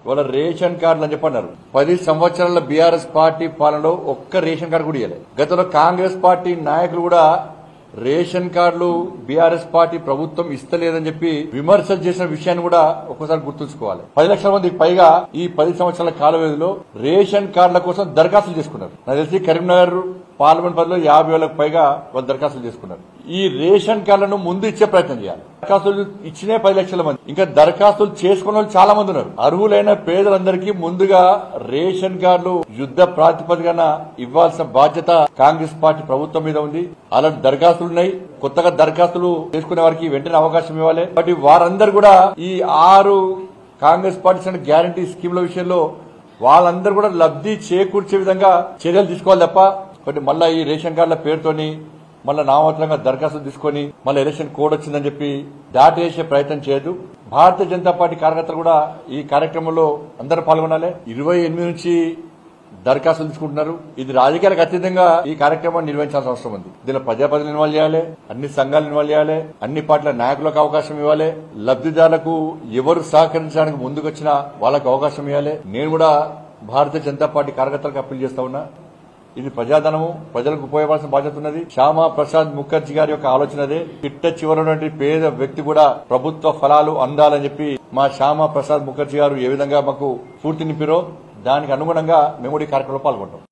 వాళ్ళ రేషన్ కార్డులు అని చెప్పన్నారు. 10 సంవత్సరాల బీఆర్ఎస్ పార్టీ పాలనలో ఒక్క రేషన్ కార్డు కూడా ఇవ్వలేదు. గతంలో కాంగ్రెస్ పార్టీ నాయకులు కూడా రేషన్ కార్డులు బీఆర్ఎస్ పార్టీ ప్రభుత్వం ఇస్తలేదని చెప్పి విమర్శలు చేసిన విషయాన్ని కూడా ఒక్కసారి గుర్తుంచుకోవాలి. 10 లక్షల మందికి పైగా ఈ 10 సంవత్సరాల కాల వ్యవధిలో రేషన్ కార్డుల కోసం దరఖాస్తులు చేసుకున్నారు. నాకు తెలిసి కరీంనగర్ పార్లమెంట్ పరిధిలో 50,000కు పైగా వాళ్ళు దరఖాస్తులు చేసుకున్నారు. ఈ రేషన్ కార్డులను ముందు ఇచ్చే ప్రయత్నం చేయాలి. దరఖాస్తులు ఇచ్చినే 10 లక్షల మంది, ఇంకా దరఖాస్తులు చేసుకున్న వాళ్ళు చాలా మంది ఉన్నారు. అర్హులైన పేదలందరికీ ముందుగా రేషన్ కార్డులు యుద్ధ ప్రాతిపదికన ఇవ్వాల్సిన బాధ్యత కాంగ్రెస్ పార్టీ ప్రభుత్వం మీద ఉంది. అలాంటి దరఖాస్తులు ఉన్నాయి. కొత్తగా దరఖాస్తులు చేసుకునే వారికి వెంటనే అవకాశం ఇవ్వాలి. కాబట్టి వారందరూ కూడా ఈ 6 కాంగ్రెస్ పార్టీ గ్యారంటీ స్కీమ్ల విషయంలో వాళ్ళందరూ కూడా లబ్ధి చేకూర్చే విధంగా చర్యలు తీసుకోవాలి తప్ప మళ్ళా ఈ రేషన్ కార్డుల పేరుతోని మళ్ళా నామమాత్రంగా దరఖాస్తు తీసుకుని మళ్ళీ ఎలక్షన్ కోడ్ వచ్చిందని చెప్పి దాటి వేసే ప్రయత్నం చేయదు. భారతీయ జనతా పార్టీ కార్యకర్తలు కూడా ఈ కార్యక్రమంలో అందరూ పాల్గొనాలి. 28 నుంచి దరఖాస్తులు తీసుకుంటున్నారు. ఇది రాజకీయాలకు అతీతంగా ఈ కార్యక్రమాన్ని నిర్వహించాల్సిన అవసరం ఉంది. దీనిలో ప్రజాప్రతినిధులు ఇన్వాల్వ్ చేయాలి, అన్ని సంఘాలు ఇన్వాల్వ్ చేయాలి, అన్ని పార్టీల నాయకులకు అవకాశం ఇవ్వాలి, లబ్దిదారులకు ఎవరు సహకరించడానికి ముందుకొచ్చినా వాళ్ళకు అవకాశం ఇవ్వాలి. నేను కూడా భారతీయ జనతా పార్టీ కార్యకర్తలకు అప్పీల్ చేస్తా ఉన్నా. ఇది ప్రజాధనము, ప్రజలకు ఉపయోగపడాల్సిన బాధ్యత ఉన్నది. శ్యామా ప్రసాద్ ముఖర్జీ గారి యొక్క ఆలోచనదే. చిట్ట చివరి పేద వ్యక్తి కూడా ప్రభుత్వ ఫలాలు అందాలని చెప్పి మా శ్యామా ప్రసాద్ ముఖర్జీ గారు ఏ విధంగా మాకు స్ఫూర్తి నింపారో దానికి అనుగుణంగా మేము ఈ కార్యక్రమంలో పాల్గొంటాం.